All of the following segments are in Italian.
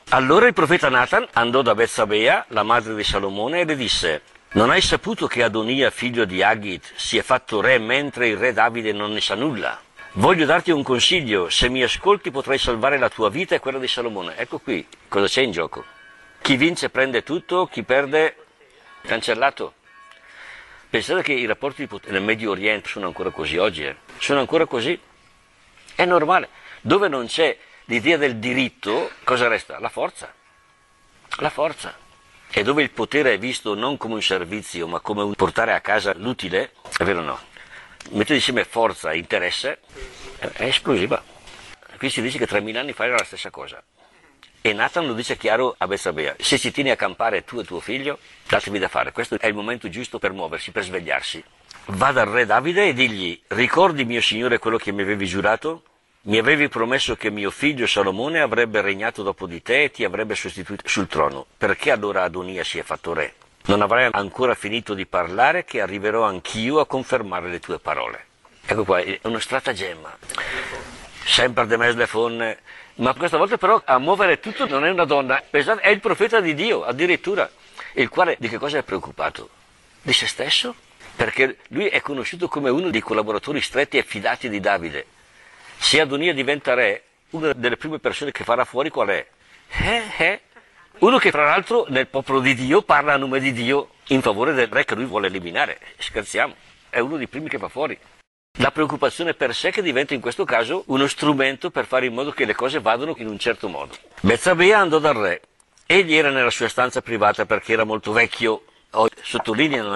Allora il profeta Nathan andò da Betsabea, la madre di Salomone, e le disse: non hai saputo che Adonia, figlio di Haggit, si è fatto re mentre il re Davide non ne sa nulla? Voglio darti un consiglio: se mi ascolti potrai salvare la tua vita e quella di Salomone. Ecco qui cosa c'è in gioco. Chi vince prende tutto, chi perde cancellato. Pensate che i rapporti di potere nel Medio Oriente sono ancora così oggi, sono ancora così. È normale. Dove non c'è l'idea del diritto, cosa resta? La forza. La forza. E dove il potere è visto non come un servizio, ma come un portare a casa l'utile, è vero o no? Mettere insieme forza e interesse, è esplosiva. Qui si dice che 3000 anni fa era la stessa cosa. E Nathan lo dice chiaro a Betsabea: se ci tieni a campare tu e tuo figlio, datevi da fare, questo è il momento giusto per muoversi, per svegliarsi. Va dal re Davide e digli: ricordi, mio signore, quello che mi avevi giurato? Mi avevi promesso che mio figlio Salomone avrebbe regnato dopo di te e ti avrebbe sostituito sul trono. Perché allora Adonia si è fatto re? Non avrai ancora finito di parlare che arriverò anch'io a confermare le tue parole. Ecco qua, è uno stratagemma. Sempre de mes le fonne. Ma questa volta però a muovere tutto non è una donna. Pensate, è il profeta di Dio, addirittura. Il quale di che cosa è preoccupato? Di se stesso? Perché lui è conosciuto come uno dei collaboratori stretti e fidati di Davide. Se Adonia diventa re, una delle prime persone che farà fuori qual è? Uno che fra l'altro nel popolo di Dio parla a nome di Dio in favore del re che lui vuole eliminare. Scherziamo, è uno dei primi che va fuori. La preoccupazione per sé che diventa in questo caso uno strumento per fare in modo che le cose vadano in un certo modo. Betsabea andò dal re. Egli era nella sua stanza privata perché era molto vecchio. Sottolineano,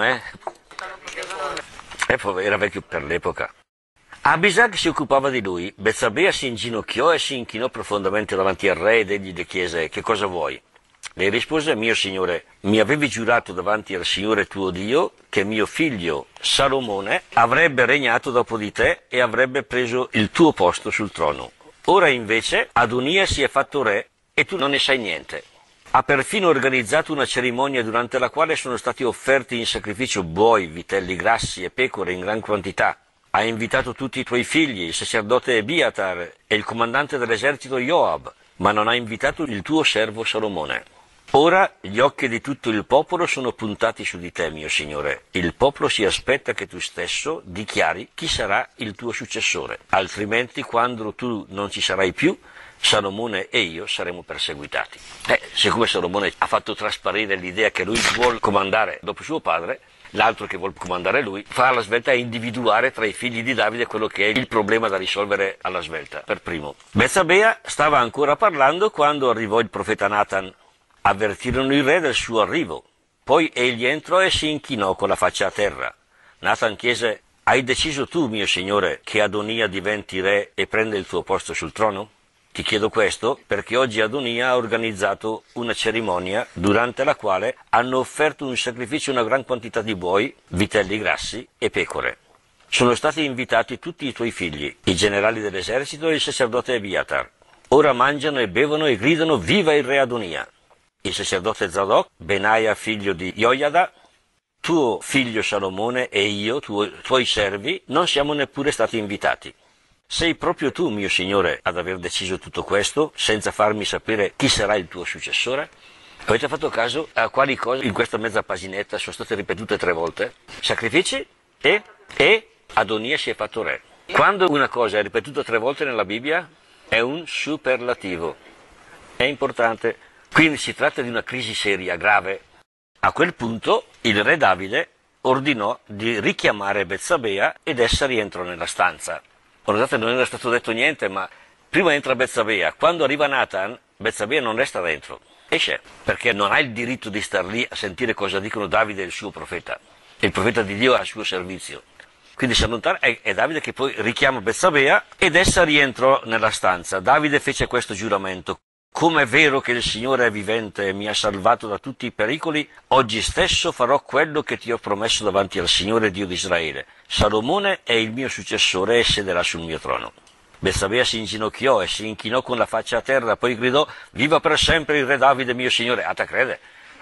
era vecchio per l'epoca. Abisag si occupava di lui. Betsabea si inginocchiò e si inchinò profondamente davanti al re ed egli le chiese: che cosa vuoi? Lei rispose: mio signore, mi avevi giurato davanti al Signore tuo Dio che mio figlio Salomone avrebbe regnato dopo di te e avrebbe preso il tuo posto sul trono. Ora invece Adonia si è fatto re e tu non ne sai niente. Ha perfino organizzato una cerimonia durante la quale sono stati offerti in sacrificio buoi, vitelli grassi e pecore in gran quantità. Ha invitato tutti i tuoi figli, il sacerdote Ebiatar e il comandante dell'esercito Joab, ma non ha invitato il tuo servo Salomone. Ora gli occhi di tutto il popolo sono puntati su di te, mio signore. Il popolo si aspetta che tu stesso dichiari chi sarà il tuo successore. Altrimenti, quando tu non ci sarai più, Salomone e io saremo perseguitati. Siccome Salomone ha fatto trasparire l'idea che lui vuole comandare dopo suo padre, l'altro che vuole comandare lui fa alla svelta a individuare tra i figli di Davide quello che è il problema da risolvere alla svelta, per primo. Betsabea stava ancora parlando quando arrivò il profeta Nathan. Avvertirono il re del suo arrivo. Poi egli entrò e si inchinò con la faccia a terra. Nathan chiese: hai deciso tu, mio signore, che Adonia diventi re e prenda il tuo posto sul trono? Ti chiedo questo perché oggi Adonia ha organizzato una cerimonia durante la quale hanno offerto un sacrificio una gran quantità di buoi, vitelli grassi e pecore. Sono stati invitati tutti i tuoi figli, i generali dell'esercito e il sacerdote Ebiatar. Ora mangiano e bevono e gridano: viva il re Adonia! Il sacerdote Zadok, Benaia figlio di Joiada, tuo figlio Salomone e io, tuoi servi, non siamo neppure stati invitati. Sei proprio tu, mio signore, ad aver deciso tutto questo, senza farmi sapere chi sarà il tuo successore? Avete fatto caso a quali cose in questa mezza paginetta sono state ripetute 3 volte? Sacrifici e Adonia si è fatto re. Quando una cosa è ripetuta 3 volte nella Bibbia, è un superlativo. È importante. Quindi si tratta di una crisi seria, grave. A quel punto il re Davide ordinò di richiamare Betsabea ed essa rientrò nella stanza. Guardate, non era stato detto niente, ma prima entra Betsabea. Quando arriva Nathan, Betsabea non resta dentro, esce, perché non ha il diritto di star lì a sentire cosa dicono Davide e il suo profeta. Il profeta di Dio al suo servizio. Quindi si allontana, è Davide che poi richiama Betsabea ed essa rientrò nella stanza. Davide fece questo giuramento: come è vero che il Signore è vivente e mi ha salvato da tutti i pericoli, oggi stesso farò quello che ti ho promesso davanti al Signore Dio di Israele. Salomone è il mio successore e siederà sul mio trono. Betsabea si inginocchiò e si inchinò con la faccia a terra, poi gridò: viva per sempre il re Davide mio Signore. Ah, te crede?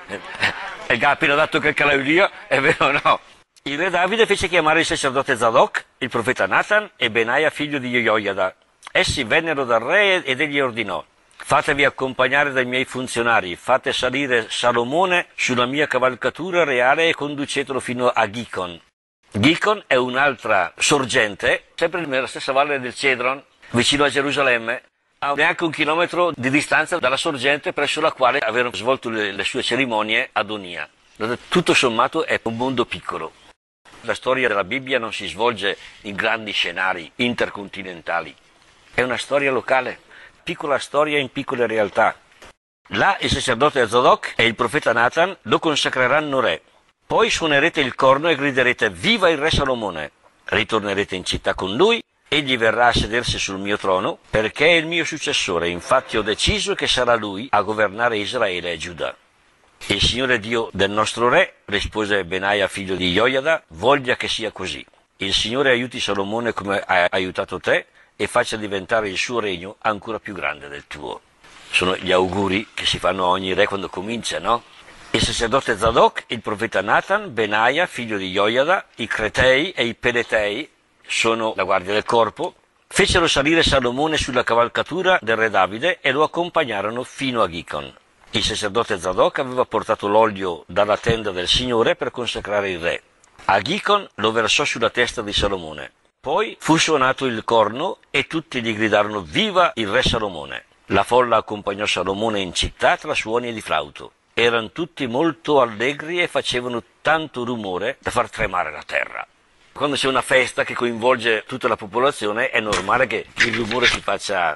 E ha appena dato che Calaudia, è vero o no? Il re Davide fece chiamare il sacerdote Zadok, il profeta Nathan e Benaia figlio di Joiada. Essi vennero dal re ed egli ordinò: fatevi accompagnare dai miei funzionari, fate salire Salomone sulla mia cavalcatura reale e conducetelo fino a Gihon. Gihon è un'altra sorgente, sempre nella stessa valle del Cedron, vicino a Gerusalemme, a neanche 1 chilometro di distanza dalla sorgente presso la quale avevano svolto le sue cerimonie Adonia. Tutto sommato è un mondo piccolo. La storia della Bibbia non si svolge in grandi scenari intercontinentali, è una storia locale, piccola storia in piccole realtà. Là il sacerdote Zadok e il profeta Nathan lo consacreranno re. Poi suonerete il corno e griderete viva il re Salomone. Ritornerete in città con lui, egli verrà a sedersi sul mio trono perché è il mio successore, infatti ho deciso che sarà lui a governare Israele e Giuda. Il Signore Dio del nostro re, rispose Benaia figlio di Joiada, voglia che sia così. Il Signore aiuti Salomone come ha aiutato te e faccia diventare il suo regno ancora più grande del tuo. Sono gli auguri che si fanno a ogni re quando comincia, no? Il sacerdote Zadok, il profeta Nathan, Benaia figlio di Joiada, i Cretei e i Peletei, sono la guardia del corpo, fecero salire Salomone sulla cavalcatura del re Davide e lo accompagnarono fino a Gihon. Il sacerdote Zadok aveva portato l'olio dalla tenda del Signore per consacrare il re. A Gihon lo versò sulla testa di Salomone. Poi fu suonato il corno e tutti gli gridarono viva il re Salomone. La folla accompagnò Salomone in città tra suoni di flauto. Erano tutti molto allegri e facevano tanto rumore da far tremare la terra. Quando c'è una festa che coinvolge tutta la popolazione è normale che il rumore si faccia.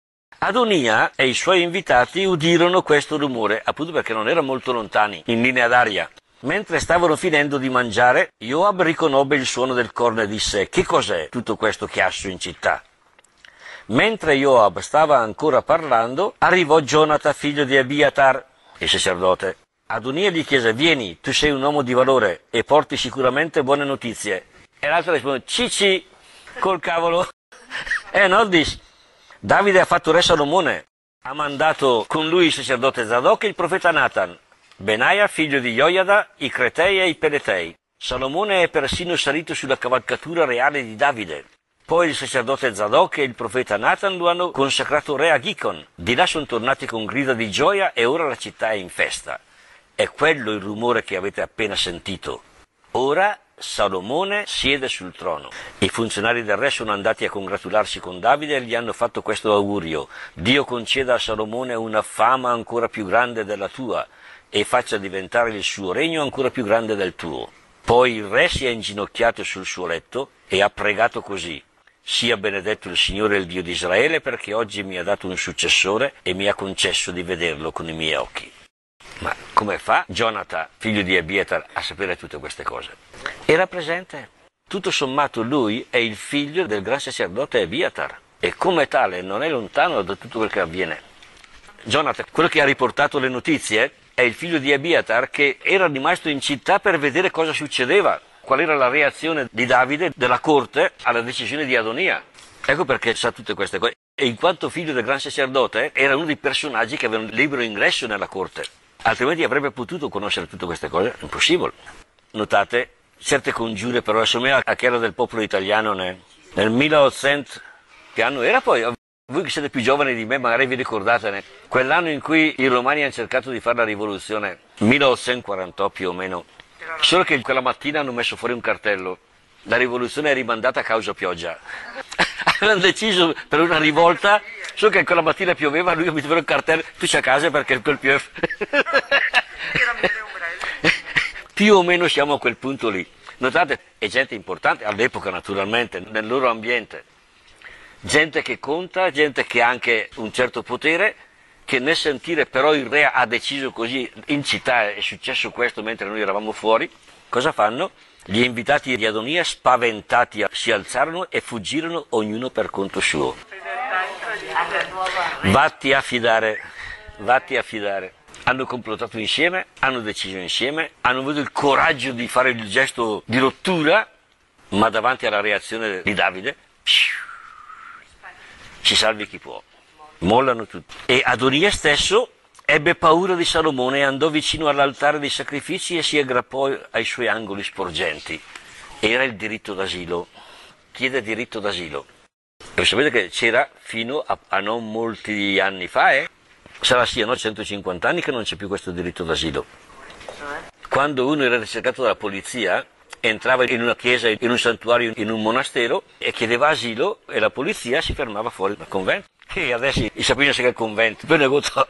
Adonia e i suoi invitati udirono questo rumore, appunto perché non erano molto lontani, in linea d'aria. Mentre stavano finendo di mangiare, Joab riconobbe il suono del corno e disse: che cos'è tutto questo chiasso in città? Mentre Joab stava ancora parlando, arrivò Gionata, figlio di Abiatar, il sacerdote. Adonia gli chiese: vieni, tu sei un uomo di valore e porti sicuramente buone notizie. E l'altro risponde: cici, col cavolo. No, dici. Davide ha fatto re Salomone, ha mandato con lui il sacerdote Zadok e il profeta Nathan, Benaia figlio di Joiada, i Cretei e i Peletei. Salomone è persino salito sulla cavalcatura reale di Davide. Poi il sacerdote Zadok e il profeta Nathan lo hanno consacrato re a Gihon. Di là sono tornati con grida di gioia e ora la città è in festa. È quello il rumore che avete appena sentito. Ora Salomone siede sul trono. I funzionari del re sono andati a congratularsi con Davide e gli hanno fatto questo augurio: Dio conceda a Salomone una fama ancora più grande della tua e faccia diventare il suo regno ancora più grande del tuo. Poi il re si è inginocchiato sul suo letto e ha pregato così: sia benedetto il Signore, il Dio di Israele, perché oggi mi ha dato un successore e mi ha concesso di vederlo con i miei occhi. Ma come fa Gionata, figlio di Abiatar, a sapere tutte queste cose? Era presente. Tutto sommato lui è il figlio del gran sacerdote Abiatar e come tale non è lontano da tutto quel che avviene. Gionata, quello che ha riportato le notizie, è il figlio di Abiatar che era rimasto in città per vedere cosa succedeva, qual era la reazione di Davide, della corte, alla decisione di Adonia. Ecco perché sa tutte queste cose. E in quanto figlio del gran sacerdote era uno dei personaggi che avevano libero ingresso nella corte. Altrimenti avrebbe potuto conoscere tutte queste cose? Impossibile. Notate, certe congiure però assomiglia a quella del popolo italiano nel 1800, che anno era poi? Voi che siete più giovani di me magari vi ricordate, quell'anno in cui i romani hanno cercato di fare la rivoluzione, 1848 più o meno, solo che quella mattina hanno messo fuori un cartello: la rivoluzione è rimandata a causa pioggia. Avevano deciso per una rivolta, solo che quella mattina pioveva, lui ha messo fuori un cartello: tu c'è a casa perché quel piove. Più o meno siamo a quel punto lì. Notate, è gente importante all'epoca naturalmente, nel loro ambiente. Gente che conta, gente che ha anche un certo potere, che nel sentire però il re ha deciso così, in città è successo questo mentre noi eravamo fuori, cosa fanno? Gli invitati di Adonia, spaventati, si alzarono e fuggirono ognuno per conto suo. Vatti a fidare, vatti a fidare. Hanno complottato insieme, hanno deciso insieme, hanno avuto il coraggio di fare il gesto di rottura, ma davanti alla reazione di Davide, ci salvi chi può. Mollano tutti. E Adonia stesso ebbe paura di Salomone e andò vicino all'altare dei sacrifici e si aggrappò ai suoi angoli sporgenti. Era il diritto d'asilo. Chiede diritto d'asilo. Perché sapete che c'era fino a non molti anni fa, sarà siano 150 anni che non c'è più questo diritto d'asilo. Quando uno era ricercato dalla polizia, entrava in una chiesa, in un santuario, in un monastero e chiedeva asilo e la polizia si fermava fuori dal convento. E adesso sappiamo che è il convento, poi ne voto.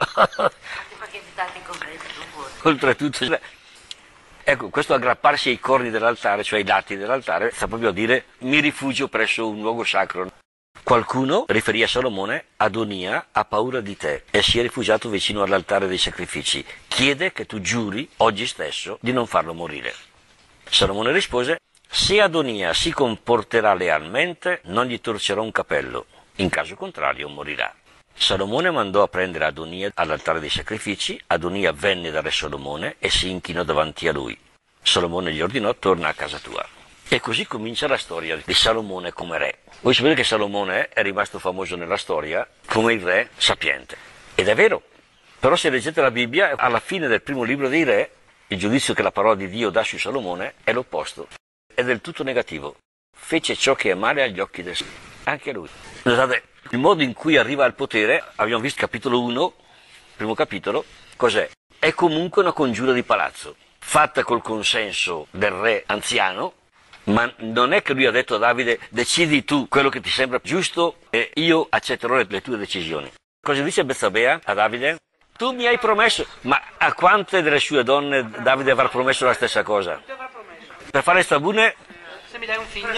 Oltretutto, ecco, questo aggrapparsi ai corni dell'altare, cioè ai lati dell'altare, sta proprio a dire mi rifugio presso un luogo sacro. Qualcuno riferì a Salomone: Adonia ha paura di te e si è rifugiato vicino all'altare dei sacrifici. Chiede che tu giuri oggi stesso di non farlo morire. Salomone rispose: se Adonia si comporterà lealmente, non gli torcerò un capello, in caso contrario morirà. Salomone mandò a prendere Adonia all'altare dei sacrifici. Adonia venne da re Salomone e si inchinò davanti a lui. Salomone gli ordinò: torna a casa tua. E così comincia la storia di Salomone come re. Voi sapete che Salomone è rimasto famoso nella storia come il re sapiente. Ed è vero. Però se leggete la Bibbia, alla fine del primo libro dei re, il giudizio che la parola di Dio dà su Salomone è l'opposto. È del tutto negativo. Fece ciò che è male agli occhi del Signore. Anche lui. Notate, il modo in cui arriva al potere, abbiamo visto capitolo 1, primo capitolo, cos'è? È comunque una congiura di palazzo, fatta col consenso del re anziano, ma non è che lui ha detto a Davide: decidi tu quello che ti sembra giusto e io accetterò le tue decisioni. Cosa dice Betsabea a Davide? Tu mi hai promesso, ma a quante delle sue donne Davide avrà promesso la stessa cosa? Per fare stabune? Se mi dai un figlio?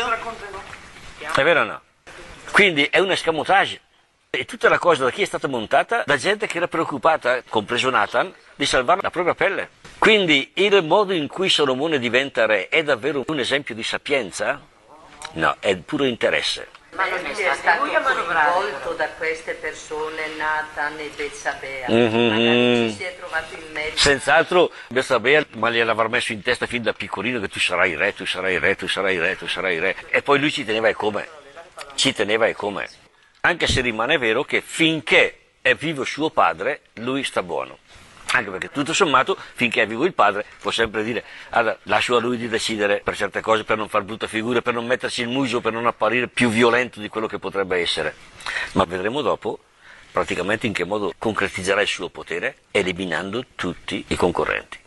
È vero o no? Quindi è un escamotage. E tutta la cosa da chi è stata montata? Da gente che era preoccupata, compreso Nathan, di salvare la propria pelle. Quindi il modo in cui Salomone diventa re è davvero un esempio di sapienza? No, è puro interesse. Ma non è stato coinvolto da queste persone, Nathan e Betsabea. Magari ci si è trovato in mezzo. Senz'altro Betsabea, ma gliel'avrà messo in testa fin da piccolino che tu sarai re, tu sarai re, tu sarai re, tu sarai re. E poi lui ci teneva e come. Ci teneva e come. Anche se rimane vero che finché è vivo suo padre, lui sta buono. Anche perché tutto sommato, finché è vivo il padre, può sempre dire: allora, lascio a lui di decidere per certe cose, per non far brutte figure, per non mettersi il muso, per non apparire più violento di quello che potrebbe essere. Ma vedremo dopo praticamente in che modo concretizzerà il suo potere, eliminando tutti i concorrenti.